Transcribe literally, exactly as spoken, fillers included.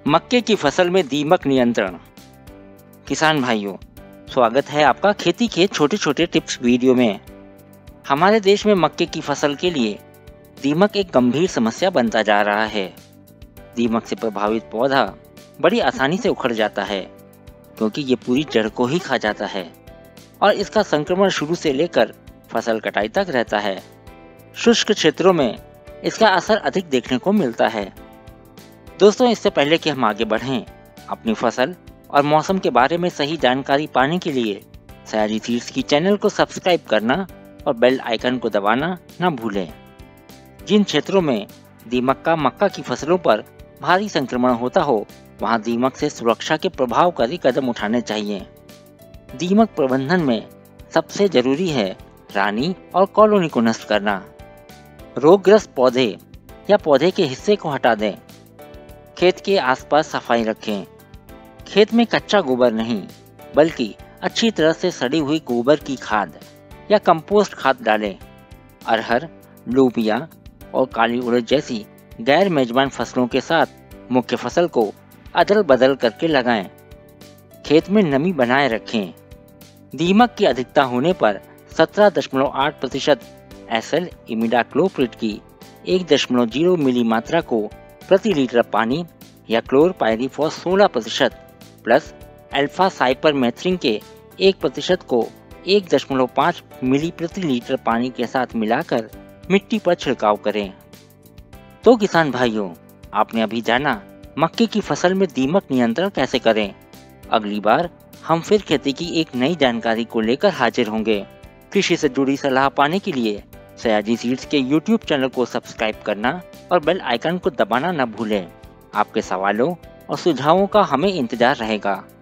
मक्के की फसल में दीमक नियंत्रण। किसान भाइयों, स्वागत है आपका खेती के छोटे छोटे टिप्स वीडियो में। हमारे देश में मक्के की फसल के लिए दीमक एक गंभीर समस्या बनता जा रहा है। दीमक से प्रभावित पौधा बड़ी आसानी से उखड़ जाता है क्योंकि ये पूरी जड़ को ही खा जाता है और इसका संक्रमण शुरू से लेकर फसल कटाई तक रहता है। शुष्क क्षेत्रों में इसका असर अधिक देखने को मिलता है। दोस्तों, इससे पहले कि हम आगे बढ़ें, अपनी फसल और मौसम के बारे में सही जानकारी पाने के लिए सयाजी सीड्स की चैनल को सब्सक्राइब करना और बेल आइकन को दबाना न भूलें। जिन क्षेत्रों में दीमक का मक्का की फसलों पर भारी संक्रमण होता हो, वहां दीमक से सुरक्षा के प्रभावकारी कदम उठाने चाहिए। दीमक प्रबंधन में सबसे जरूरी है रानी और कॉलोनी को नष्ट करना। रोगग्रस्त पौधे या पौधे के हिस्से को हटा दें। खेत के आसपास सफाई रखें। खेत में कच्चा गोबर नहीं, बल्कि अच्छी तरह से सड़ी हुई गोबर की खाद या कंपोस्ट खाद डालें। अरहर, लोबिया और काली उड़द जैसी गैर मेजबान फसलों के साथ मुख्य फसल को अदल बदल करके लगाएं। खेत में नमी बनाए रखें। दीमक की अधिकता होने पर सत्रह दशमलव आठ प्रतिशत एसएल इमिडाक्लोप्रिड की एक दशमलव जीरो मिली मात्रा को प्रति लीटर पानी या क्लोरपाइरीफॉस सोलह प्रतिशत प्लस अल्फा साइपरमेथ्रिन के एक प्रतिशत को एक दशमलव पाँच मिली प्रति लीटर पानी के साथ मिलाकर मिट्टी पर छिड़काव करें। तो किसान भाइयों, आपने अभी जाना मक्के की फसल में दीमक नियंत्रण कैसे करें। अगली बार हम फिर खेती की एक नई जानकारी को लेकर हाजिर होंगे। कृषि से जुड़ी सलाह पाने के लिए सयाजी सीड्स के यूट्यूब चैनल को सब्सक्राइब करना और बेल आइकन को दबाना न भूलें। आपके सवालों और सुझावों का हमें इंतजार रहेगा।